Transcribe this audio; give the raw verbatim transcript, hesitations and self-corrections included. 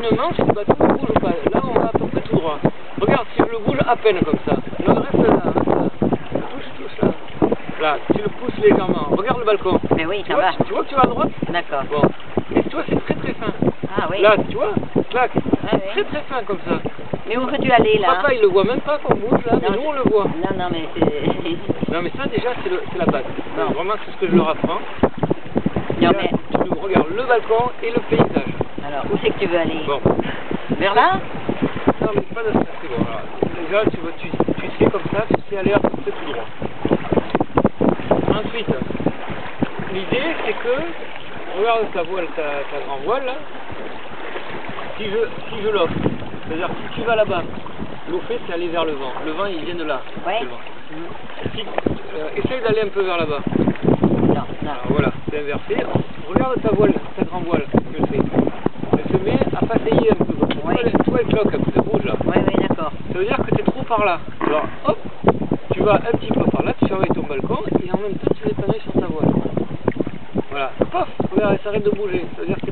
une manche, le bateau ne bouge pas. Là, on va à peu près tout droit. Regarde, si je le bouge à peine comme ça. Non, reste là, reste là. Touche, touche là. Là, tu le pousses légèrement. Regarde le balcon. Mais oui, Tu ça vois, va. tu, tu vois que tu vas à droite? D'accord. Bon. Et tu vois, c'est très très fin. Ah oui. Là, tu vois, clac. Ah, oui. Très très fin comme ça. Mais où veux-tu aller là? Papa, il le voit même pas qu'on bouge là, mais Non, nous on le voit. Non, non, mais c'est... Non, mais ça déjà, c'est le- c'est la base. Non. Vraiment, c'est ce que je leur apprends. Non, Là, mais... tu regardes le balcon et le paysage. Alors, où c'est que tu veux aller? Bon. Vers là? Non, mais pas de stress, c'est bon. Voilà. Déjà, tu, vois, tu, tu sais comme ça, tu sais aller à peu près tout droit. Ensuite, l'idée c'est que, regarde ta voile, ta, ta grand voile là, si je, si je l'offre, c'est-à-dire si tu vas là-bas, l'offre c'est aller vers le vent, le vent il vient de là. Ouais. C'est le vent. Si, euh, essaye d'aller un peu vers là-bas. Non, non. Alors voilà, c'est inversé. Regarde ta voile, ta grand voile, elle fait. Elle se met à passer un peu. Ouais. Tu vois les cloques, elle bouge là. Oui, oui, d'accord. Ça veut dire que tu es trop par là. Alors hop, tu vas un petit peu par là, tu surveilles ton balcon et en même temps tu mets ta main sur ta voile. Voilà, paf, regarde, elle s'arrête de bouger. Ça veut dire que